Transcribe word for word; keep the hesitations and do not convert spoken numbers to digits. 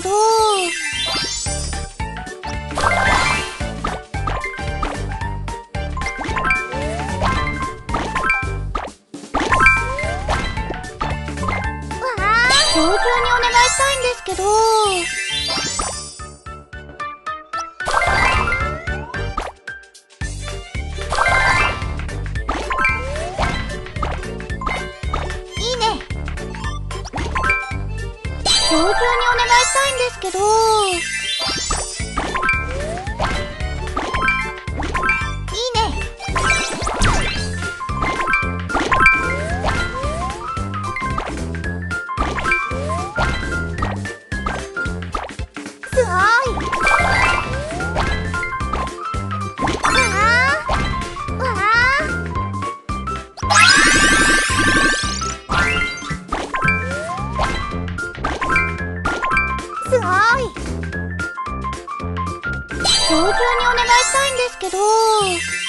ど。今日中にお願いしたいんですけど。いいね。今日中にお願いしたいんですけど。いいね。すごい。わあ、わあ。すごい。今日中にお願いしたいんですけど。